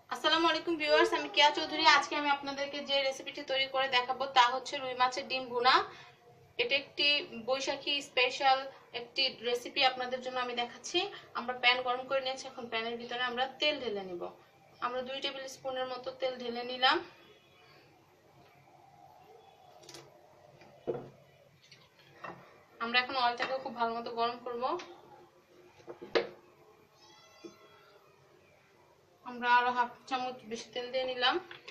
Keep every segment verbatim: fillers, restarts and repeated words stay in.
আসসালামু আলাইকুম ভিউয়ার্স, আমি কেয়া চৌধুরী। আজকে আমি আপনাদেরকে যে রেসিপিটি তৈরি করে দেখাবো তা হচ্ছে রুই মাছের ডিম ভুনা। এটা একটি বৈশাখী স্পেশাল একটি রেসিপি আপনাদের জন্য আমি দেখাচ্ছি। আমরা প্যান গরম করে নিয়েছি, এখন প্যানের ভিতরে আমরা তেল ঢেলে নিব। আমরা দুই টেবিল স্পুনের মতো তেল ঢেলে নিলাম। আমরা এখন অয়েলটাকে খুব ভালো মতো গরম করব। আমরা আরো হাফ চামচ বেশি তেল দিয়ে নিলাম।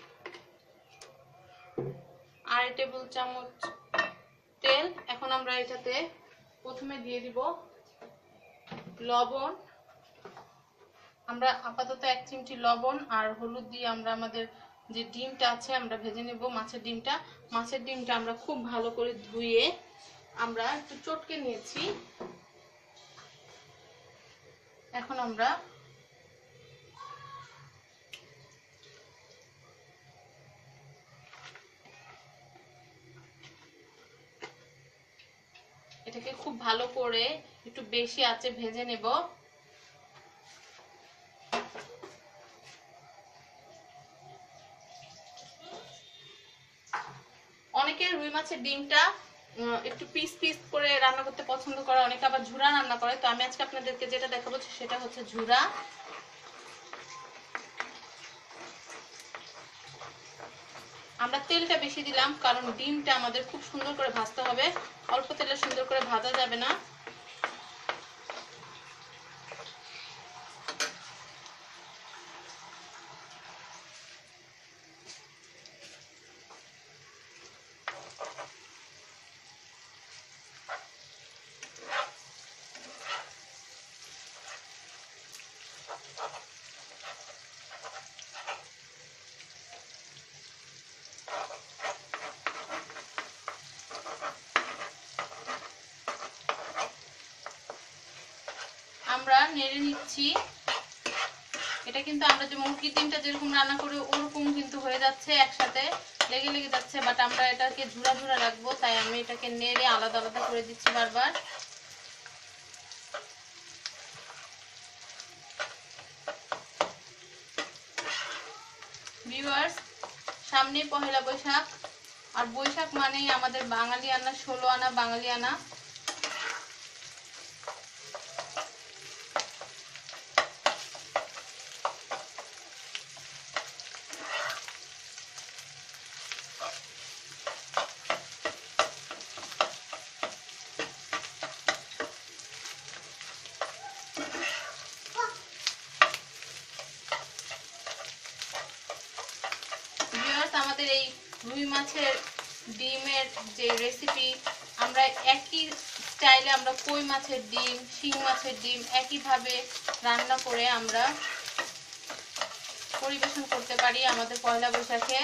আড়াই টেবিল চামচ তেল। এখন আমরা এটাতে প্রথমে দিয়ে দিব লবণ। আমরা আপাতত এক চিমটি লবণ আর হলুদ দিয়ে আমরা আমাদের যে ডিমটা আছে আমরা ভেজে নেব। মাছের ডিমটা মাছের ডিমটা আমরা খুব ভালো করে ধুয়ে আমরা একটু চটকে নিয়েছি। এখন আমরা এটাকে খুব ভালো করে একটু বেশি আঁচে ভেজে নেব। অনেকে রুই মাছের ডিমটা একটু পিস পিস করে রান্না করতে পছন্দ করে, অনেকে আবার ঝুরা রান্না করে। তো আমি আজকে আপনাদেরকে যেটা দেখাবো সেটা হচ্ছে ঝুরা। আমরা তেলটা বেশি দিলাম কারণ ডিমটা আমাদের খুব সুন্দর করে ভাজতে হবে, অল্প তেলে সুন্দর করে ভাজা যাবে না। আমরা নেড়ে নিচ্ছি। এটা কিন্তু আমরা যে মুরগির ডিমটা যেরকম রান্না করি ওরকম কিন্তু হয়ে যাচ্ছে, একসাথে লেগে লেগে যাচ্ছে, বাট আমরা এটাকে ঝুরা ঝুরা রাখবো, তাই আমি এটাকে নেড়ে আলাদা আলাদা করে দিচ্ছি বারবার। ভিউয়ার্স, সামনে পহেলা বৈশাখ, আর বৈশাখ মানেই আমাদের বাঙালি আনা, ষোলো আনা বাঙালি আনা। আমাদের এই রুই মাছের ডিমের যে রেসিপি, আমরা একই স্টাইলে আমরা কই মাছের ডিম, শিং মাছের ডিম একইভাবে রান্না করে আমরা পরিবেশন করতে পারি আমাদের পয়লা বৈশাখে।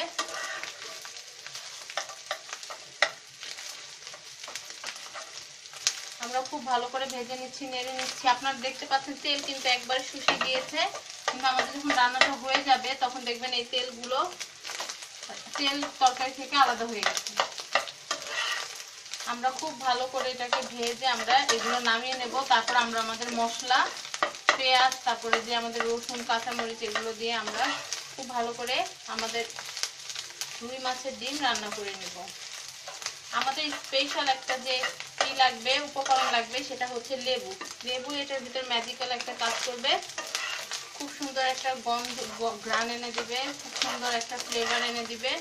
আমরা খুব ভালো করে ভেজে নিচ্ছি, নেড়ে নিচ্ছি। আপনারা দেখতে পাচ্ছেন তেল কিন্তু একবারে শুষে গিয়েছে, কিন্তু আমাদের যখন রান্নাটা হয়ে যাবে তখন দেখবেন এই তেলগুলো তেল তরকারি থেকে আলাদা হয়ে গেছে। আমরা খুব ভালো করে এটাকে ভেজে আমরা এগুলো নামিয়ে নেব। তারপর আমরা আমাদের মশলা, পেঁয়াজ, তারপরে যে আমাদের রসুন, কাঁচামরিচ এগুলো দিয়ে আমরা খুব ভালো করে আমাদের রুই মাছের ডিম রান্না করে নেব। আমাদের স্পেশাল একটা যে কি লাগবে, উপকরণ লাগবে, সেটা হচ্ছে লেবু। লেবু এটার ভিতর ম্যাজিক্যাল একটা কাজ করবে, খুব সুন্দর একটা গন্ধ ঘ্রাণ এনে দিবে, খুব সুন্দর একটা ফ্লেভার এনে দিবে।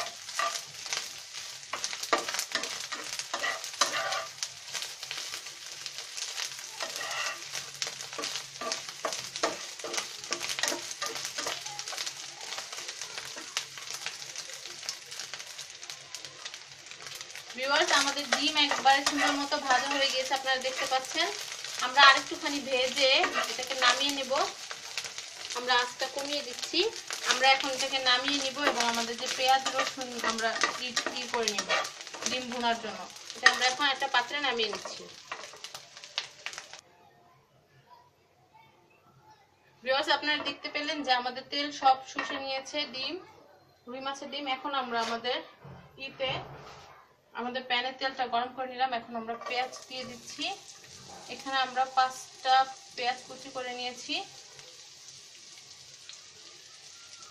ভিউয়ার্স, আমাদের ডিম একবারে সুন্দর মতো ভাজা হয়ে গেছে, আপনারা দেখতে পাচ্ছেন। আমরা আরেকটুখানি ভেজে এটাকে নামিয়ে নেব। আমরা আঁচটা কমিয়ে দিচ্ছি। আমরা এখন এটাকে নামিয়ে নিব এবং আমাদের যে পেঁয়াজ রসুন আমরা ই করে নিব ডিম ভুনার জন্য, এটা আমরা এখন একটা পাত্রে নামিয়ে নিচ্ছি। ভিউয়ার্স, আপনারা দেখতে পেলেন যে আমাদের তেল সব শুষে নিয়েছে ডিম, রুই মাছের ডিম। এখন আমরা আমাদের ইতে আমাদের প্যানের তেলটা গরম করে নিলাম। এখন আমরা পেঁয়াজ দিয়ে দিচ্ছি। এখানে আমরা পাঁচটা পেঁয়াজ কুচি করে নিয়েছি।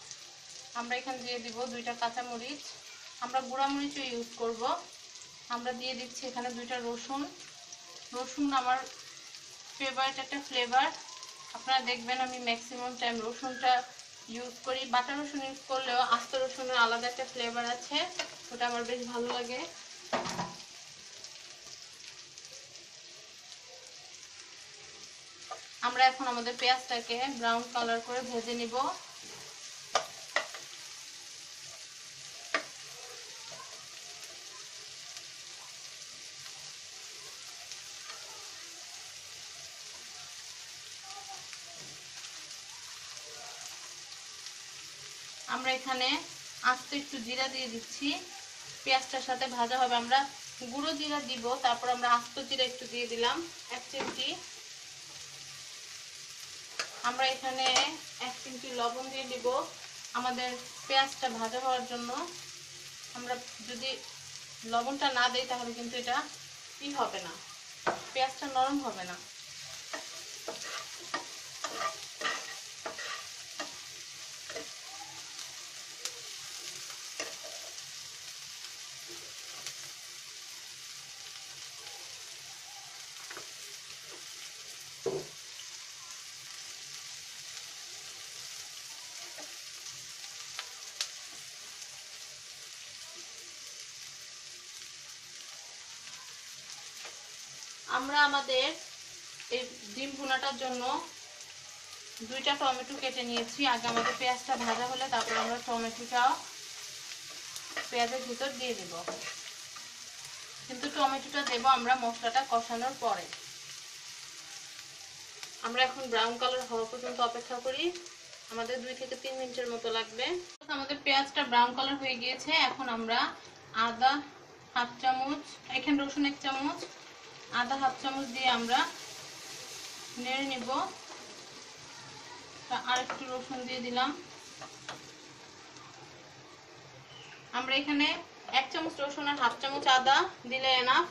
আমরা এখানে দিয়ে দিব দুইটা কাঁচামরিচ, আমরা গুঁড়া মরিচও ইউজ করব। আমরা দিয়ে দিচ্ছি এখানে দুইটা রসুন। রসুন আমার ফেভারিট একটা ফ্লেভার, আপনারা দেখবেন আমি ম্যাক্সিমাম টাইম রসুনটা ইউজ করি। বাটা রসুন ইউজ করলেও আস্ত রসুনের আলাদা একটা ফ্লেভার আছে, ওটা আমার বেশ ভালো লাগে। আমরা এখন আমাদের পেঁয়াজটাকে ব্রাউন কালার করে ভেজে নিব। আমরা এখানে আস্ত একটু জিরা দিয়ে দিচ্ছি, পেঁয়াজটার সাথে ভাজা হবে। আমরা গুঁড়ো জিরা দিব, তারপর আমরা আস্ত জিরা একটু দিয়ে দিলাম এক চিমটি। আমরা এখানে এক চিমটি লবণ দিয়ে দিব আমাদের পেঁয়াজটা ভাজা হওয়ার জন্য। আমরা যদি লবণটা না দেই তাহলে কিন্তু এটা ই হবে না, পেঁয়াজটা নরম হবে না। আমরা আমাদের এই ডিম ভুনাটার জন্য দুইটা টমেটো কেটে নিয়েছি। আগে আমাদের পেঁয়াজটা ভাজা হলে তারপর আমরা টমেটোটা পেঁয়াজের ভিতর দিয়ে দেব, কিন্তু টমেটোটা দেব আমরা মশলাটা কষানোর পরে। আমরা এখন ব্রাউন কালার হওয়া পর্যন্ত অপেক্ষা করি, আমাদের দুই থেকে তিন মিনিটের মতো লাগবে। আমাদের পেঁয়াজটা ব্রাউন কালার হয়ে গিয়েছে। এখন আমরা আদা হাফ চামচ, এখানে রসুন এক চামচ, আদা হাফ চামচ দিয়ে আমরা নেড়ে নিব। আর একটু রসুন দিয়ে দিলাম। আমরা এখানে এক চামচ রসুন আর হাফ চামচ আদা দিলে এনাফ।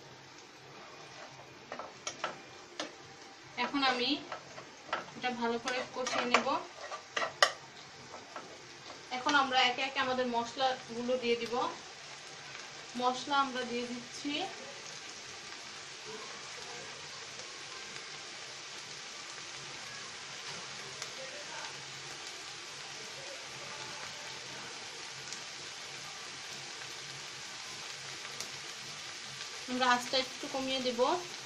এখন আমি এটা ভালো করে কষিয়ে নেব। এখন আমরা একে একে আমাদের মশলাগুলো দিয়ে দিব। মশলা আমরা দিয়ে দিচ্ছি আমরা আঁচটা একটু কমিয়ে দেব।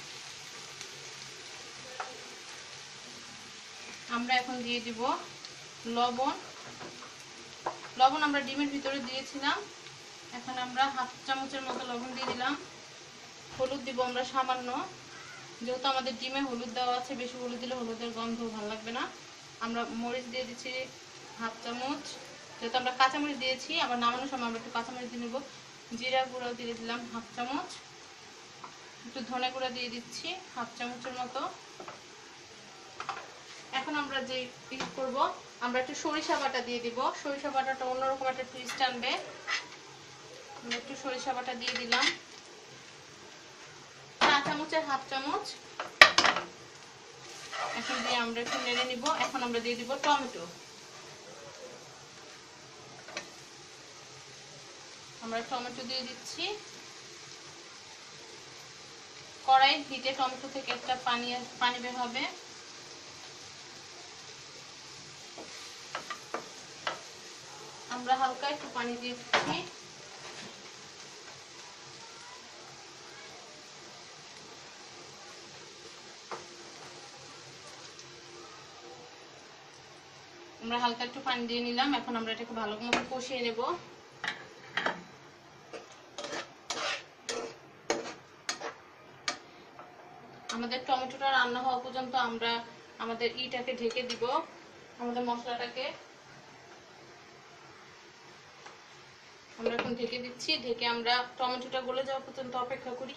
আমরা এখন দিয়ে দিব লবণ। লবণ আমরা ডিমের ভিতরে দিয়েছিলাম, এখন আমরা হাফ চামচের মতো লবণ দিয়ে দিলাম। হলুদ দিব আমরা সামান্য, যেহেতু আমাদের ডিমে হলুদ দেওয়া আছে, বেশি হলুদ দিলে হলুদের গন্ধ ভালো লাগবে না। আমরা মরিচ দিয়ে দিচ্ছি হাফ চামচ, যেহেতু আমরা কাঁচামরিচ দিয়েছি, আবার নামানোর সময় আমরা একটু কাঁচামরিচ দিয়ে নেব। জিরা গুঁড়ো দিয়ে দিলাম হাফ চামচ, একটু ধনে গুঁড়ো দিয়ে দিচ্ছি হাফ চামচের মতো। এখন আমরা যে ইউজ করব, আমরা একটু সরিষা বাটা দিয়ে দিব। সরিষা বাটাটা অন্যরকম একটা টেস্ট আনবে। আমরা একটু সরিষা বাটা দিয়ে দিলাম, চা চামচের হাফ চামচ। এখন দিয়ে আমরা একটু নেড়ে নিব। এখন আমরা দিয়ে দিব টমেটো। আমরা টমেটো দিয়ে দিচ্ছি। কড়াই হিটে টমেটো থেকে একটা পানি পানি বের হবে। আমরা হালকা একটু পানি দিয়ে দিচ্ছি। আমরা হালকা একটু পানি দিয়ে নিলাম। এখন আমরা এটাকে ভালো মতো কষিয়ে নেব। আমাদের টমেটোটা রান্না হওয়া পর্যন্ত আমরা আমাদের ইটাকে ঢেকে দিব, আমাদের মশলাটাকে আমরা এখন ঢেকে দিচ্ছি। ঢেকে আমরা টমেটোটা গলে যাওয়া পর্যন্ত অপেক্ষা করি।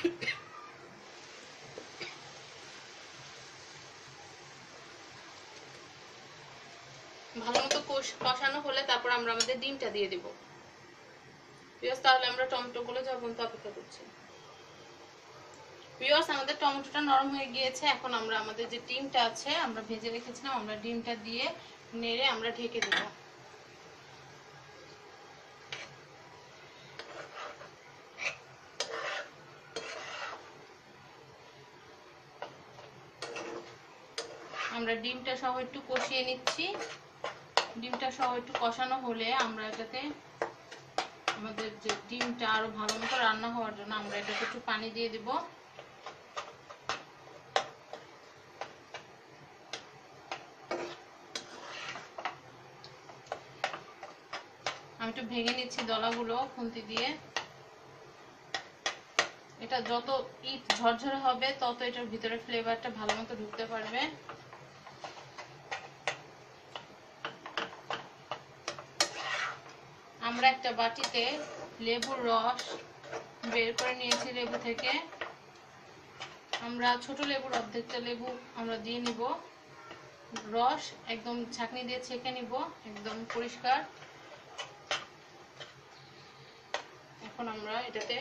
ভালো মতো কষানো হলে তারপর আমরা আমাদের ডিমটা দিয়ে দিব। তাহলে আমরা টমেটো গলে যাওয়া পর্যন্ত অপেক্ষা করছি। ভিউয়ার্স, আমাদের টমেটোটা নরম হয়ে গিয়েছে। এখন আমরা আমাদের যে ডিমটা আছে আমরা ভেজে রেখেছিলাম, আমরা ডিমটা দিয়ে নেড়ে আমরা ঢেকে দেব। আমরা ডিমটা সহ একটু কষিয়ে নিচ্ছি। ডিমটা সহ একটু কষানো হলে আমরা এটাতে আমাদের যে ডিমটা আরো ভালো মতো রান্না হওয়ার জন্য আমরা এটাতে একটু পানি দিয়ে দিব। আমি একটু ভেঙে নিচ্ছি দলাগুলো খুন্তি দিয়ে। এটা যত ইট ঝরঝরে হবে তত এটার ভিতরে ফ্লেভারটা ভালো মতো ঢুকতে পারবে। আমরা একটা বাটিতে লেবুর রস বের করে নিয়েছি লেবু থেকে। আমরা ছোট লেবুর অর্ধেকটা লেবু আমরা দিয়ে নিব। রস একদম ছাঁকনি দিয়ে ছেঁকে নিব একদম পরিষ্কার। এখন আমরা এটাতে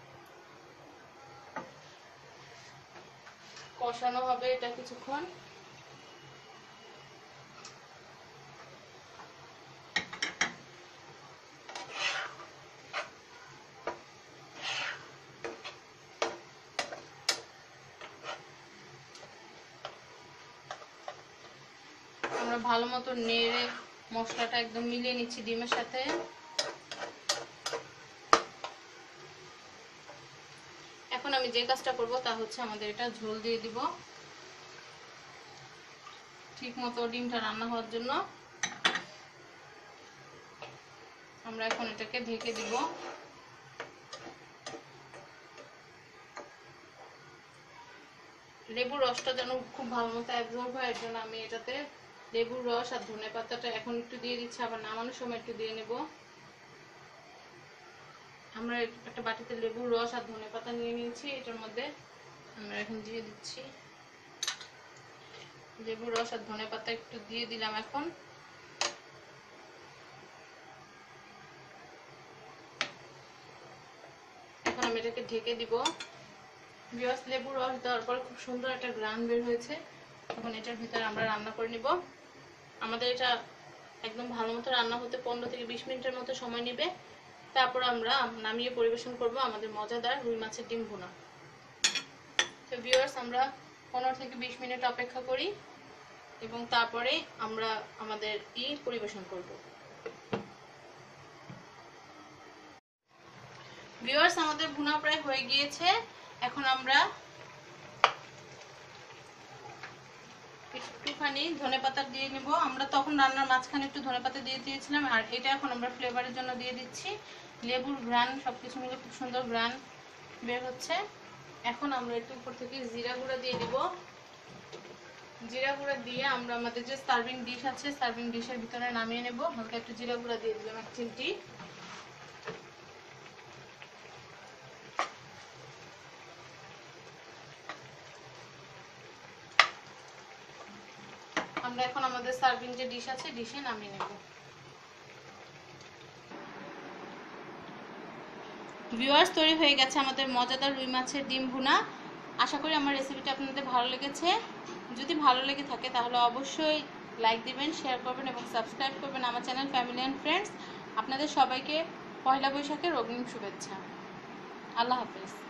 কষানো হবে এটা কিছুক্ষণ। আমরা ভালো মতো নেড়ে মশলাটা একদম মিলিয়ে নিচ্ছি ডিমের সাথে। এখন আমি যে কাজটা করব তা হচ্ছে আমাদের এটা ঝোল দিয়ে দিব ঠিক মতো ডিমটা রান্না হওয়ার জন্য। আমরা এখন এটাকে ঢেকে দিব। লেবুর রসটা যেন খুব ভালো মতো অ্যাবজর্ব হয় এর জন্য আমি এটাতে লেবুর রস আর ধনে পাতাটা এখন একটু দিয়ে দিচ্ছি, আবার নামানোর সময় একটু দিয়ে নেব। আমরা একটা বাটিতে লেবুর রস আর ধনে পাতা নিয়ে নিয়েছি, এটার মধ্যে আমরা এখন দিয়ে দিচ্ছি লেবুর রস আর ধনে পাতা একটু দিয়ে দিলাম। এখন এখন আমি এটাকে ঢেকে দিব। ভিউয়ার্স, লেবুর রস দেওয়ার পর খুব সুন্দর একটা গ্রান বের হয়েছে। এখন এটার ভিতরে আমরা রান্না করে নিব। আমাদের এটা একদম ভালো মতো রান্না হতে পনেরো থেকে বিশ মিনিটের মতো সময় নেবে। তারপর আমরা নামিয়ে পরিবেশন করব আমাদের মজাদার রুই মাছের ডিম ভুনা। তো ভিউয়ার্স, আমরা পনেরো থেকে বিশ মিনিট অপেক্ষা করি এবং তারপরে আমরা আমাদের ই পরিবেশন করব। ভিউয়ার্স, আমাদের ভুনা প্রায় হয়ে গিয়েছে। এখন আমরা একটুখানি ধনেপাতা দিয়ে নিব। আমরা তখন রান্নার মাঝখানে একটু ধনেপাতা দিয়ে দিয়েছিলাম, আর এটা এখন আমরা ফ্লেভারের জন্য দিয়ে দিচ্ছি। লেবুর গ্রান সবকিছু মিলে খুব সুন্দর গ্রান বের হচ্ছে। এখন আমরা একটু উপর থেকে জিরা গুঁড়া দিয়ে দিব। জিরা গুঁড়া দিয়ে আমরা আমাদের যে সার্ভিং ডিশ আছে সার্ভিং ডিশের ভিতরে নামিয়ে নেব। হালকা একটু জিরা গুঁড়া দিয়ে দিলাম এক চিমটি। আমরা এখন আমাদের সার্ভিং যে ডিশ আছে ডিশে নামিয়ে নেব। ভিউয়ার্স, তৈরি হয়ে গেছে আমাদের মজাদার রুই মাছের ডিম ভুনা। আশা করি আমার রেসিপিটা আপনাদের ভালো লেগেছে। যদি ভালো লেগে থাকে তাহলে অবশ্যই লাইক দিবেন, শেয়ার করবেন এবং সাবস্ক্রাইব করবেন আমার চ্যানেল ফ্যামিলি অ্যান্ড ফ্রেন্ডস। আপনাদের সবাইকে পয়লা বৈশাখের অগ্রিম শুভেচ্ছা। আল্লাহ হাফেজ।